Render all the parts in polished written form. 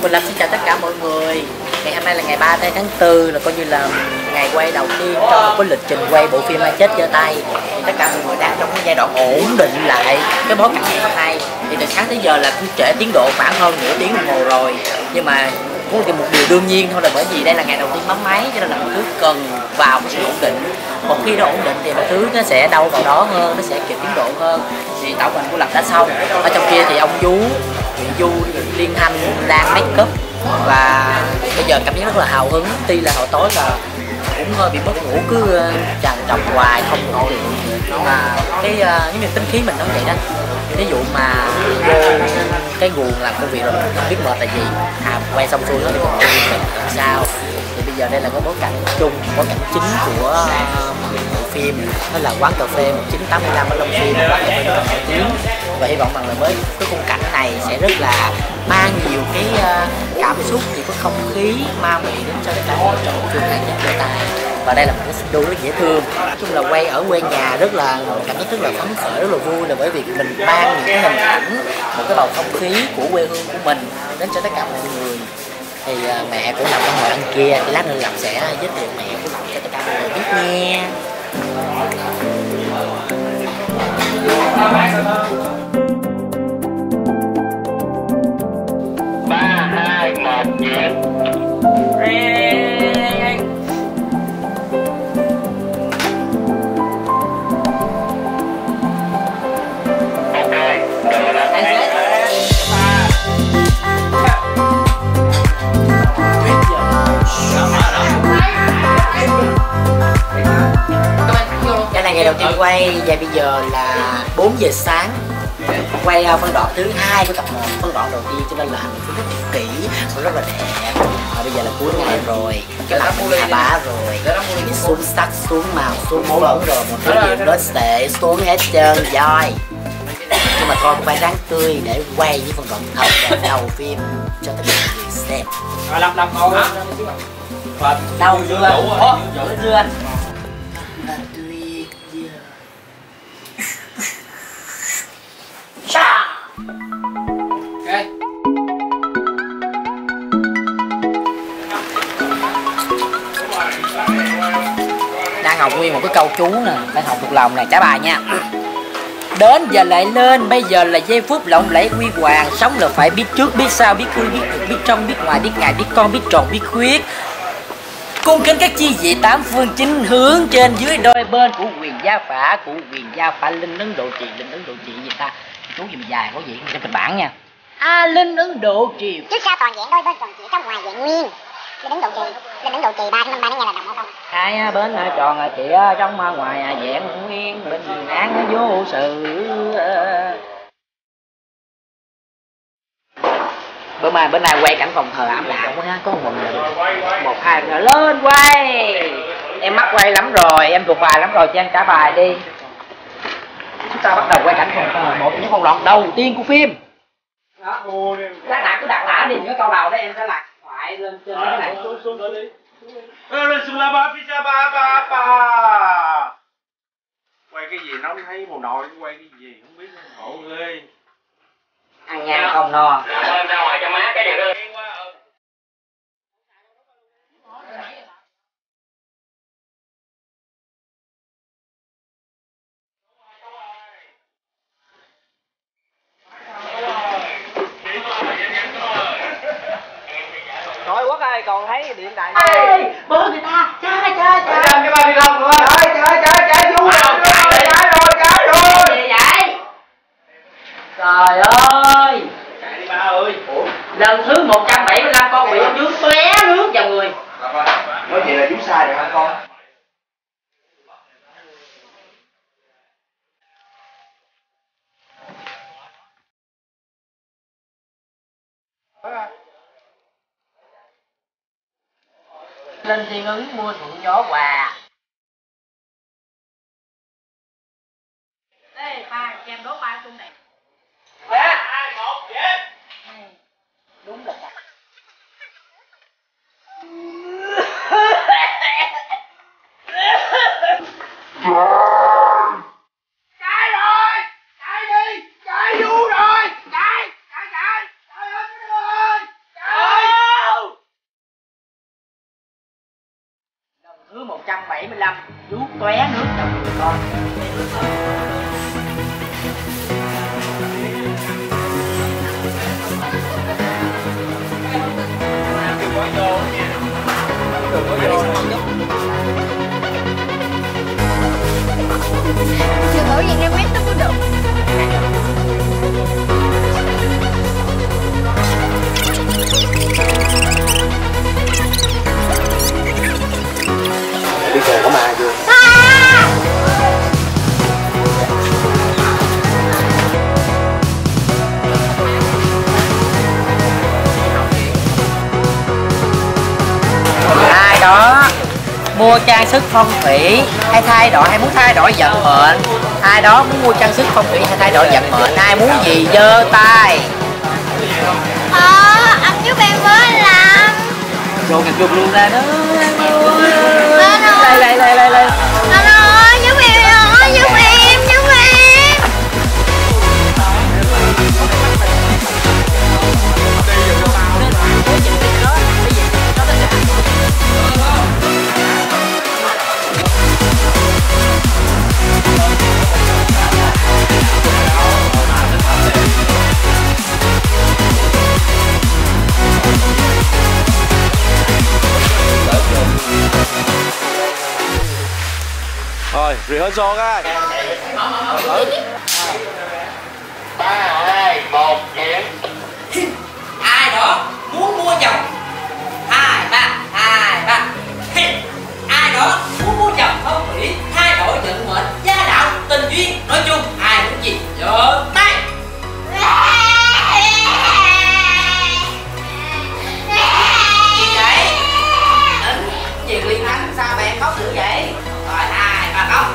Quỳnh Lâm xin chào tất cả mọi người. Ngày hôm nay là ngày 30 tháng 4, là coi như là ngày quay đầu tiên trong một cái lịch trình quay bộ phim Ai Chết Giơ Tay. Thì tất cả mọi người đang trong cái giai đoạn ổn định lại cái bối cảnh ngày hôm nay. Thì từ sáng tới giờ là cũng trễ tiến độ khoảng hơn nửa tiếng đồng hồ rồi. Nhưng mà có một điều đương nhiên thôi, là bởi vì đây là ngày đầu tiên bấm máy, cho nên là mọi thứ cần vào cái sự ổn định. Một khi nó ổn định thì mọi thứ nó sẽ đâu vào đó hơn, nó sẽ kịp tiến độ hơn. Thì tạo hình của Lập đã xong. Ở trong kia thì ông Vũ, Du, Liên Thanh đang make up, và bây giờ cảm giác rất là hào hứng. Tuy là hồi tối là cũng hơi bị mất ngủ, cứ trằn trọc hoài không ngủ được. Nhưng mà cái giống như tính khí mình nó vậy đó. Ví dụ mà vô cái guồng làm công việc rồi mình không biết mệt là gì, quay xong xuôi nó thì còn mình làm sao. Thì bây giờ đây là cái bối cảnh chung, bối cảnh chính của bộ phim, đó là quán cà phê 1985 ở Long Xuyên, quán cà phê rất là nổi tiếng. Và hy vọng rằng là với cái khung cảnh này sẽ rất là mang nhiều cái cảm xúc, nhiều cái không khí ma mị đến cho tất cả mọi chỗ phim Ai Chết Giơ Tay. Và đây là một cái studio rất dễ thương. Nói chung là quay ở quê nhà rất là cảm giác rất là phấn khởi, rất là vui, là bởi vì mình mang những cái hình ảnh, một cái bầu không khí của quê hương của mình đến cho tất cả mọi người. Thì mẹ của Lập đang ngồi ăn kia, thì lát nữa Lập sẽ giới thiệu mẹ của Lập cho tất cả mọi người biết nha. 3, 2, 1, chuyển. Đây là ngày đầu tiên quay, và bây giờ là 4 giờ sáng. Quay phân đoạn thứ 2 của tập 1, phân đoạn đầu tiên, cho nên là mình rất là kỹ, rất là đẹp. Và bây giờ là cuối ngày rồi, cái mặt cũng hạ bá rồi, mình xuống sắc, xuống màu, xuống màu bẩn rồi, một cái gì nó sẽ xuống hết trơn rồi. Nhưng mà thôi, phải ráng tươi để quay với phân đoạn thật đầu phim cho tất cả mọi người xem. Lập ngồi Đâu dưa, dưa. Ok. Đang học nguyên một cái câu chú nè, phải học thuộc lòng này, trả bài nha. Đến giờ lại lên, bây giờ là giây phút lộng lẫy huy hoàng. Sống là phải biết trước, biết sau, biết vui, biết thực, biết trong, biết ngoài, biết ngài, biết con, biết tròn, biết khuyết. Cung kính các chi vị tám phương chính hướng trên dưới đôi bên của quyền gia phả, linh Ấn Độ trì, linh Ấn Độ trì gì ta? Chú gì mà dài có gì trong kịch bản nha. Linh Ấn Độ trì. Trước sau toàn diện đôi bên tròn chỉ trong ngoài diện nguyên. Linh Ấn Độ trì, linh Ấn Độ trì 3 năm 3 nó nghe là đồng không? Hai bên tròn chỉ trong ngoài dạng nguyên, bình an vô sự. Bữa nay quay cảnh phòng thờ ảm đạm quá ha, có một mình 1, 2 rồi lên quay. Em mắc quay lắm rồi, em thuộc bài lắm rồi, cho em trả bài đi. Chúng ta bắt đầu quay cảnh phòng thờ, một trong những phân đoạn đầu tiên của phim. Lát nãy cứ đặt lạ đi, cái câu đầu đó em sẽ lạc thoại lên trên cái này. Xuống đi. Xuống la ba phi cha ba. Quay cái gì nó không thấy màu nồi, quay cái gì không biết. Khổ ghê. Ăn nhang không no. Ra ngoài cho má cái điều đó. Thôi Quốc ơi, còn thấy điện đài Ê, bớ người ta, chơi. Cái ba đi không nữa. Trời chú rồi. Trái rồi. Gì vậy? Trời ơi. Chạy đi ba ơi. Ủa? Lần thứ 175 con bị ông Dướng bé nước vào người. Nói chuyện là chú sai rồi hả con? Lên Thiên Ứng mua thuận gió quà. Ê, ba, cho em đốt ba chung này. 3, 2, 1, chuyển. Đúng là Chạy vô rồi, chạy ơi, trời ơi. 75 chú tóe nước trong người con. Trường bảo Việt Nam West nó có được. Đi kề có ma chưa? Ai đó mua trang sức phong thủy hay thay đổi hay muốn thay đổi vận mệnh, ai đó muốn mua trang sức phong thủy hay thay đổi vận mệnh, ai muốn gì giơ tay. Anh giúp em với làm. Rồi cả chụp luôn ra đó. Anh Lên. anh ơi giúp em, giúp em. Rồi, rehearsal cái. 3, 2, 1, chuyển. Ai đó muốn mua chồng 2, 3 ai đó muốn mua chồng phong thủy thay đổi vận mệnh gia đạo tình duyên, nói chung ai muốn gì giơ tay. Gì vậy? Chuyện Liên Thắng sao bạn khóc dữ vậy? Rồi 2, 3 khóc.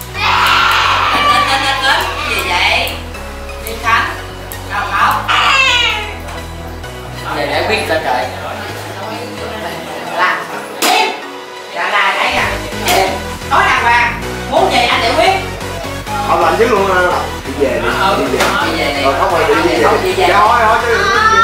Đến gì vậy? Liên Thắng sao khóc? Giờ để biết tên rồi. Là im. Là thấy à? Im. Nói đàng hoàng. Muốn gì anh giải quyết. Ông làm chứ luôn. Đi về đi. Đi về đi. Rồi không rồi đi về. Dạ hỏi chứ.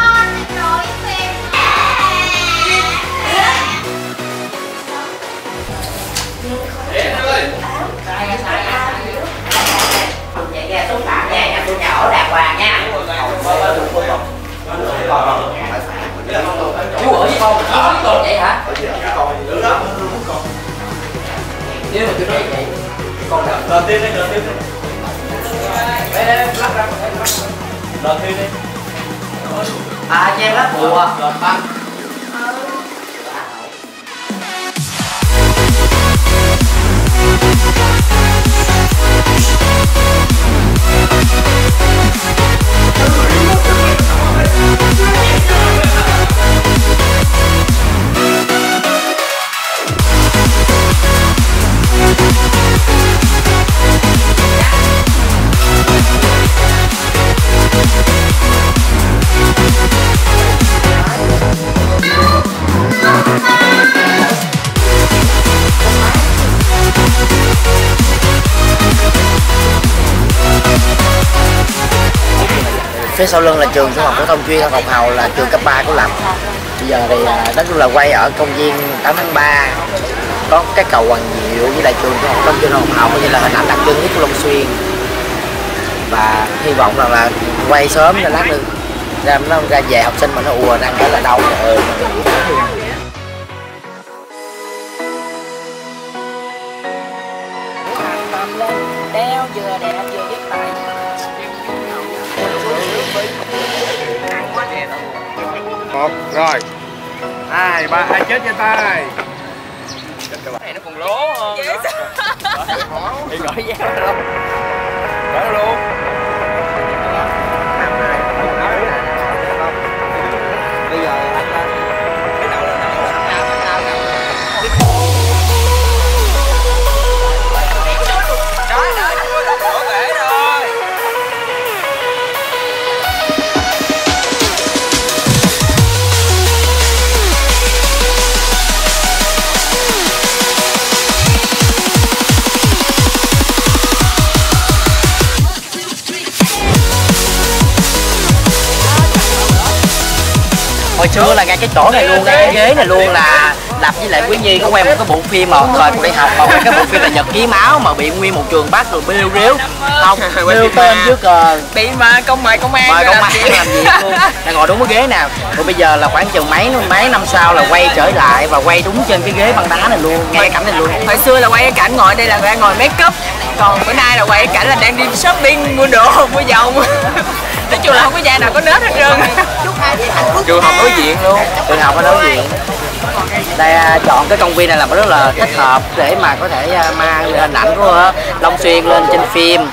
Vậy nha, xúc phạm nha, nhà tôi nhà ở đàng hoàng nha. Chú ở với con, chú với con vậy hả? Nếu mà tôi nói vậy, con đợt tiếp đi. Lắp ra. Đợt tiếp đi. À, cho em lắp bùa. Phía sau lưng là trường trung học phổ thông chuyên Ngọc Hầu, là trường cấp 3 của Lập. Bây giờ thì nói chung là quay ở công viên 8 tháng 3, có cái cầu Hoàng Diệu với lại trường trung học phổ thông chuyên Ngọc Hầu, như là hình ảnh đặc trưng nhất của Long Xuyên. Và hy vọng rằng là quay sớm để lát nữa nó ra về học sinh mà nó ùa ra cái là đâu. Đeo vừa đẹp vừa dứt tay. Một rồi. 2, 3 ai chết trên tay. Cái này nó còn lố hơn. Thì gọi giá không? Gọi luôn. Bây giờ anh lên. Cái đầu lên đầu. Hồi xưa là ngay cái chỗ này luôn, ngay cái ghế này luôn là Lập với lại Quý Nhi có quay một cái bộ phim mà thời còn đi học, mà quay cái bộ phim là Nhật Ký Máu mà bị nguyên một trường bắt rồi bêu rếu không nêu tên dưới cờ, bị mà mời công an làm việc luôn. Là ngồi đúng cái ghế nào. Rồi bây giờ là khoảng chừng mấy năm sau là quay trở lại và quay đúng trên cái ghế băng đá này luôn, ngay cái cảnh này luôn. Hồi xưa là quay cái cảnh ngồi đây là đang ngồi make up, còn bữa nay là quay cái cảnh là đang đi shopping mua đồ mua vòng. Nói chung là không có giai nào có nết hết trơn. Trường học đối diện luôn. Trường học ở đối diện. Đây chọn cái công viên này là rất là thích hợp để mà có thể mang hình ảnh của Long Xuyên lên trên phim.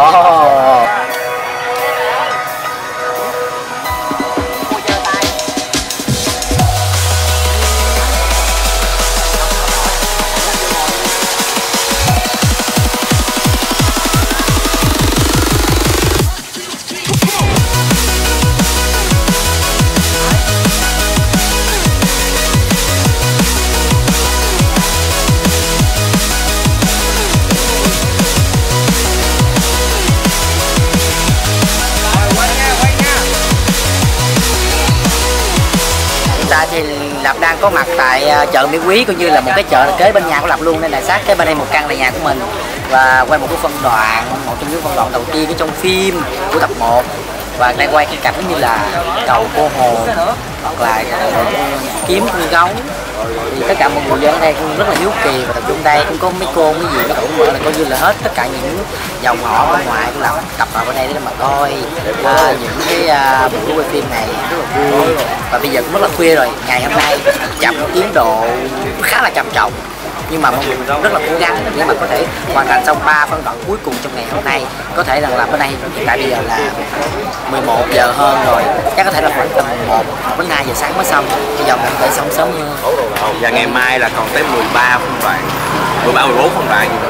Thì Lập đang có mặt tại chợ Mỹ Quý, cũng như là một cái chợ kế bên nhà của Lập luôn, nên là sát kế bên đây một căn là nhà của mình, và quay một cái phân đoạn, một trong những phân đoạn đầu tiên trong phim của tập 1, và đang quay cái cảnh như là cầu cô hồn hoặc là kiếm con gấu. Thì tất cả mọi người dân ở đây cũng rất là hiếu kỳ và tập trung đây, cũng có mấy cô mấy gì mấy cũng mở là coi như là hết tất cả những dòng họ bên ngoài cũng là tập hợp ở đây để mà coi những cái buổi quay phim này rất là vui. Và bây giờ cũng rất là khuya rồi, ngày hôm nay chậm tiến độ khá là trầm trọng, nhưng mà mọi người rất là cố gắng để mà có thể hoàn thành xong 3 phân đoạn cuối cùng trong ngày hôm nay. Có thể rằng là bên đây hiện tại bây giờ là 11 giờ hơn rồi, chắc có thể là khoảng tầm 1 đến 2 giờ sáng mới xong, bây giờ mình có thể xong sớm hơn. Và ngày mai là còn tới 13 phân đoạn, 14 phân đoạn gì nữa.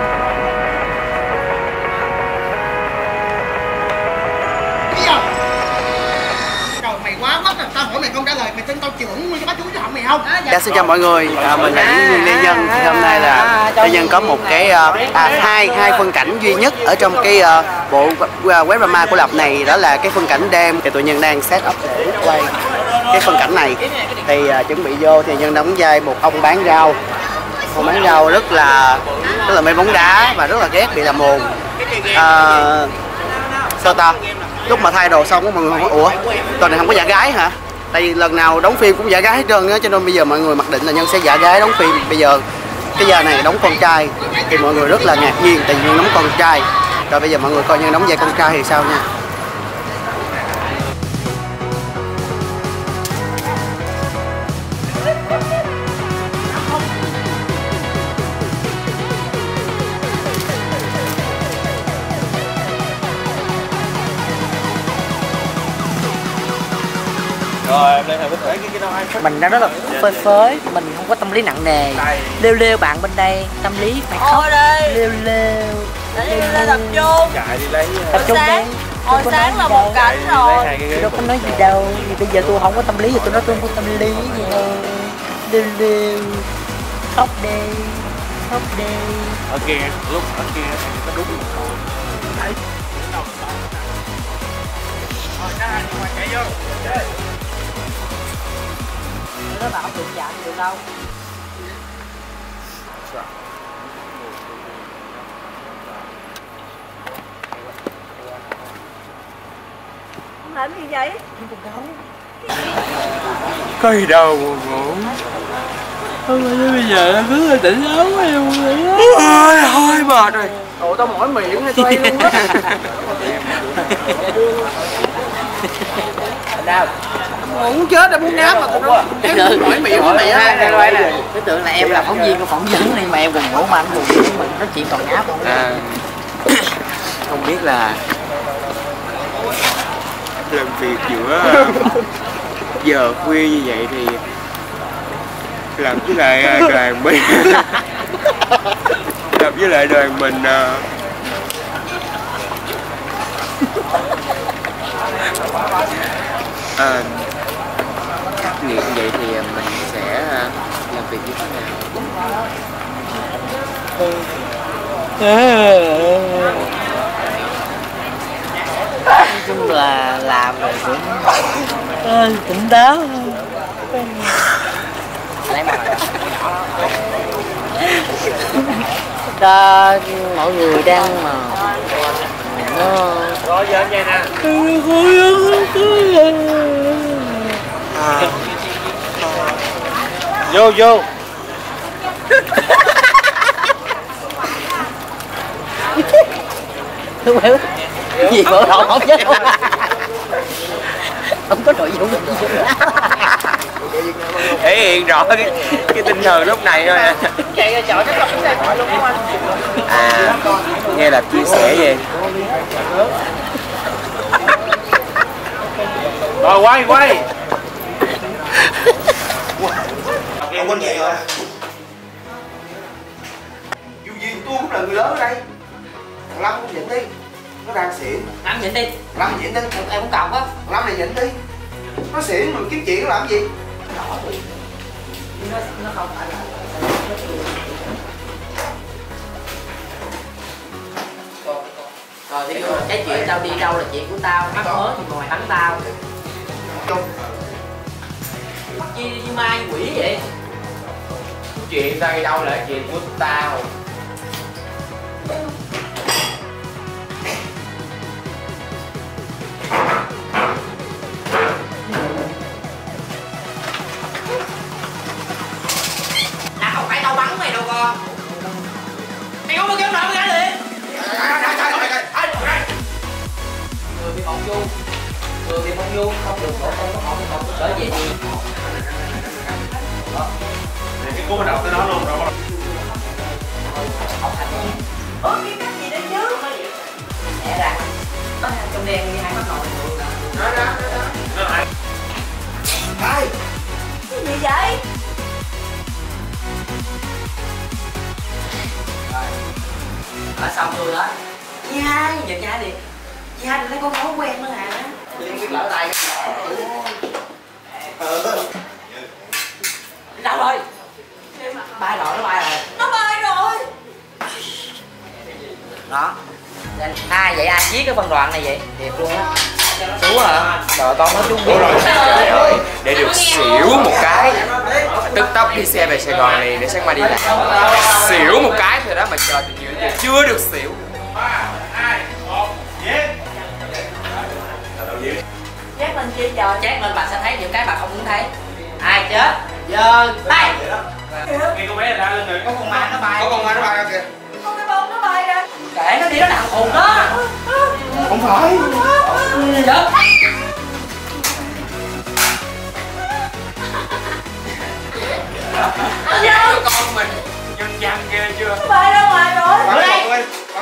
Dạ, xin chào mọi người, mình là diễn viên Lê Nhân. Thì hôm nay là Lê Nhân có một cái hai phân cảnh duy nhất ở trong cái bộ web drama của Lập này, đó là cái phân cảnh đêm. Thì tụi Nhân đang set up để quay cái phân cảnh này. Thì chuẩn bị vô thì Nhân đóng vai một ông bán rau. Ông bán rau rất là mê bóng đá và rất là ghét bị làm ồn. Sao ta? Lúc mà thay đồ xong mọi người hỏi ủa, tuần này không có giả gái hả? Tại vì lần nào đóng phim cũng giả gái hết trơn á, cho nên bây giờ mọi người mặc định là Nhân sẽ giả gái đóng phim. Bây giờ cái giờ này đóng con trai thì mọi người rất là ngạc nhiên, tại vì Nhân đóng con trai. Rồi bây giờ mọi người coi Nhân đóng vai con trai thì sao nha. Rồi em lên cái đó Mình đang rất là phơi phới, mình không có tâm lý nặng nề. Lêu bạn bên đây tâm lý phải khóc. Lêu tập trung. chạy đi lấy tập trung đi. Hồi sáng là một cảnh rồi. Tôi đâu có nói gì đâu, vì bây giờ tôi không có tâm lý thì tôi nói tôi không có tâm lý gì thôi. Lêu khóc đi. ở kia, lúc ở kia có đúng một câu đấy. Rồi cả hai ngoài chạy vô. Nó bảo được chạm được đâu. Không làm gì vậy? Có gì đâu buồn ngủ. Không bây giờ em cứ hơi tỉnh táo quá em thôi mệt rồi. Ủa tao mỏi miệng hay xoay luôn á. Đâu? Muốn chết đã muốn ngáp mà tao mỏi miệng của mày á. Cái tưởng là em là phóng viên của phỏng vấn đi mà em buồn ngủ mà anh buồn ngủ mình nói chuyện còn ngáp không? Không biết là Làm việc giữa giờ khuya như vậy thì làm với lại đoàn mình làm với lại đoàn mình khắc nghiệt như vậy thì mình sẽ làm việc như thế nào? Nói chung là làm rồi cũng tỉnh táo. thấy mà ta mọi người đang mà Rồi giờ anh vậy nè. Vô vô. gì bộ đầu không chứ không có nội dung gì thể hiện rõ cái tinh thần lúc này thôi à. À nghe là chia sẻ vậy. Rồi quay Ông quên vậy rồi. Dù gì tôi cũng là người lớn ở đây. Thằng Lâm cũng nhịn đi. Nó đang xỉn. Lâm nhịn đi. Lâm nhịn đi. Em cũng cọc á. Thằng Lâm này nhịn đi. Nó xỉn mà kiếm chuyện nó làm gì? Nó không phải là rồi thì cái chuyện tao đi đâu là chuyện của tao, mắc mớ thì ngồi bắn tao. Chi như mai quỷ vậy? Chuyện tao đi đâu là chuyện của tao. Là không phải tao bắn mày đâu con. Mày không có kéo nợ mày ra liền. Người bị mộng du, người bị mộng du không được khổ không có mộng không có trở về gì. cái cô đầu tới đó luôn rồi. Biết cách gì đấy chứ. Lẽ ra trong đen như hai mắt ngồi được. Ai? Cái gì vậy? Ở xong rồi đó. Chị hai, giật nha đi. Chị hai đừng lấy con máu quen nữa hả? Liên biết lỡ tay. Đâu rồi? Bay rồi, nó bay rồi. Nó bay rồi. Đó. Ai vậy, ai viết cái phân đoạn này vậy? Thiệt luôn á. Chú hả? Trời con nói chú biết rồi. Trời ơi, để được xỉu một cái. Tức tốc đi xe về Sài Gòn này để sáng mai đi làm. Xỉu một cái thôi đó mà chờ từ nhiều giờ chưa được xỉu. 3, 2, 1, giết. Chắc lên chi trời. Chát lên bà sẽ thấy những cái bà không muốn thấy. Ai chết? Giờ tay. Cái con bé này ra lên rồi. Có con ma nó bay. Có con ma nó bay ra kìa. Con cái bông nó bay ra. Kệ nó đi, nó làm khùng đó. Không phải. Chết. Dạ của con mình nhân văn ghê chưa? Nó bay ra ngoài rồi. Ở đây.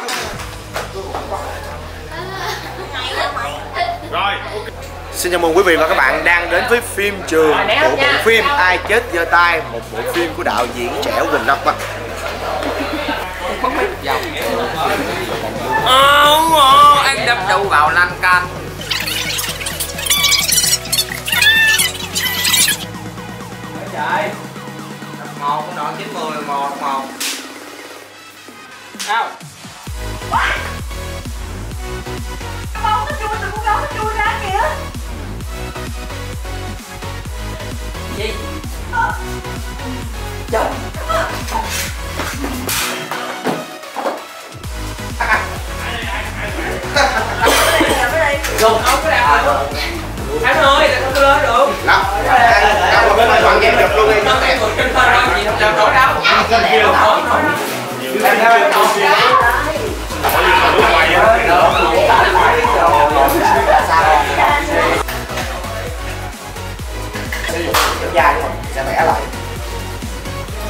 Rồi. Xin chào mừng quý vị và các bạn đang đến với phim trường của bộ phim Ai Chết Giơ Tay, một bộ phim của đạo diễn trẻ Quỳnh Long. Anh đâm đầu vào lan can. Trời. 1 con đoạn 90 1 Sao? Cái bông nó chui từ con gấu nó chui ra kìa. Gì? Trời. Dùng không có đạt được. Anh ơi, tại sao tôi lên được? Lắm. Đang một cái đoạn game được luôn đi. Nó em một trên thôi đâu, gì không làm nổi đâu. Dài sẽ vẽ lại.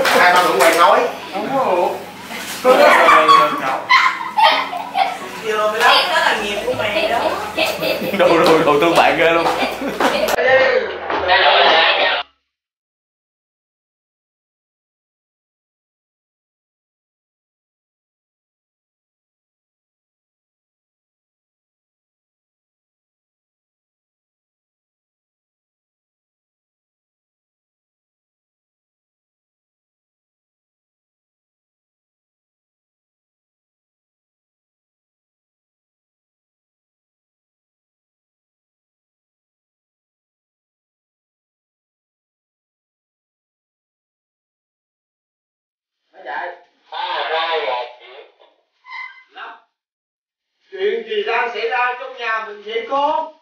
Hai ba người quay nói. Không có. Đó là nghiệp của mày đó. Đồ tương bạn ghê luôn. Chuyện gì đang xảy ra trong nhà mình vậy con?